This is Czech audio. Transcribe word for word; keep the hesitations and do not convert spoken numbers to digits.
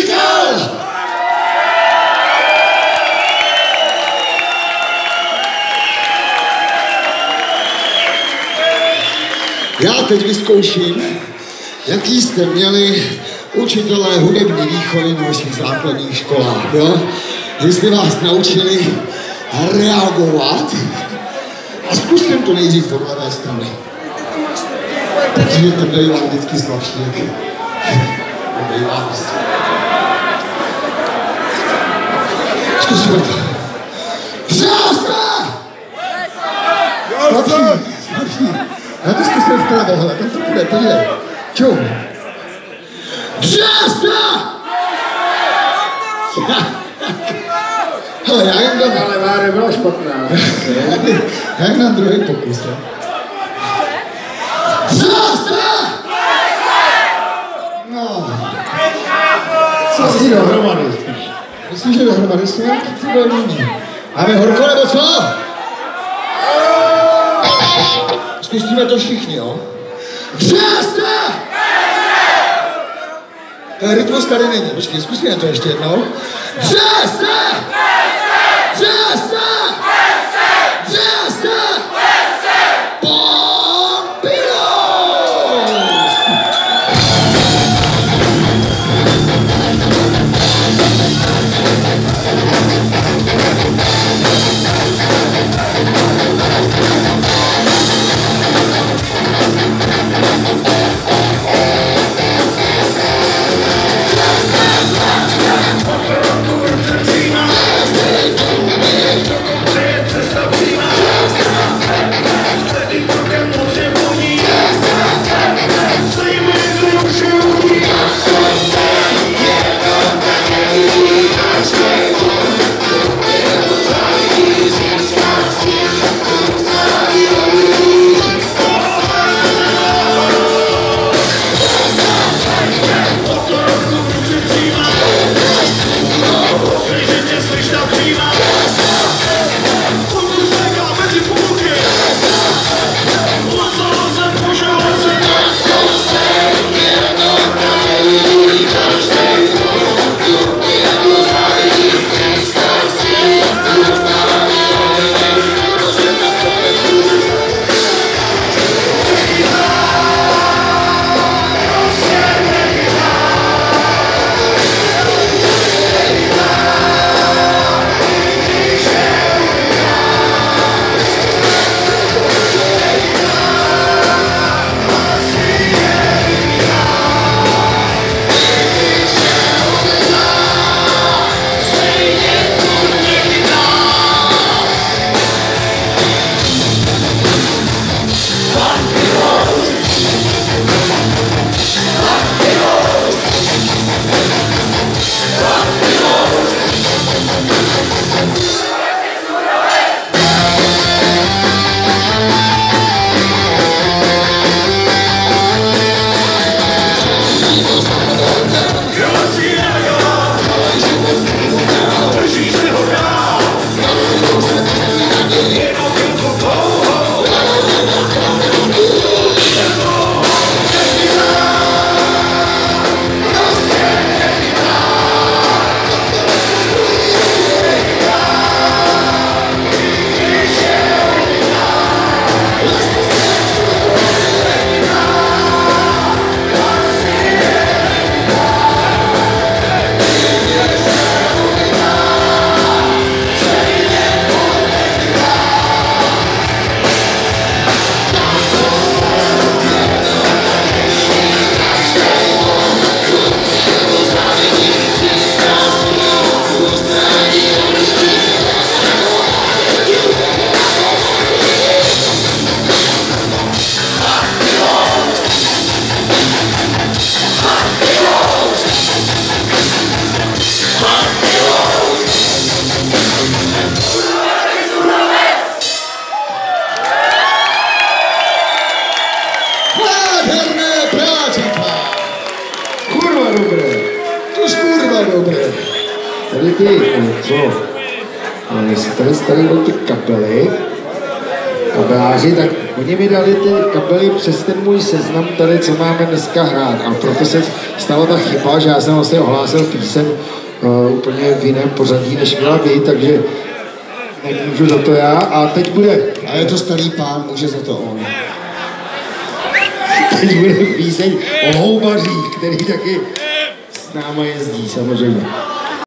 Já teď vyzkouším, jaký jste měli učitelé hudební výchovy na vašich základních školách, jo? Jestli vás naučili reagovat a zkuste to nejdřív od levé strany. Protože to bývá vždycky slabší, jak to bývá prostě. Zkusíme to. Přásta! Slabší, slabší. Já to zkusím vpravo, hele, tam to půjde, podívej. Čum. Přásta! Hele, já jen dám... Ale Váre byla špatná. Já jen dám druhý pokus, jo. Přásta! No. Co si dohromady? Myslíš, že dohromady jsme nějaký ty velmi? Máme horko nebo co? Zkusíme to všichni, jo? Přásta! Rytmus tady není, počkej, zkusíme to ještě jednou. Přásta! Přásta! Přásta! Pompilo! Díky, co? A my si tady stavíme do ty kapely kabeláři, tak oni mi dali ty kabely přes ten můj seznam tady, co máme dneska hrát. A proto se stala ta chyba, že já jsem vlastně ohlásil píseň uh, úplně v jiném pořadí, než měla být, takže nemůžu za to já. A teď bude... A je to starý pán, může za to on. Teď bude píseň o houbařích, který taky s náma jezdí samozřejmě.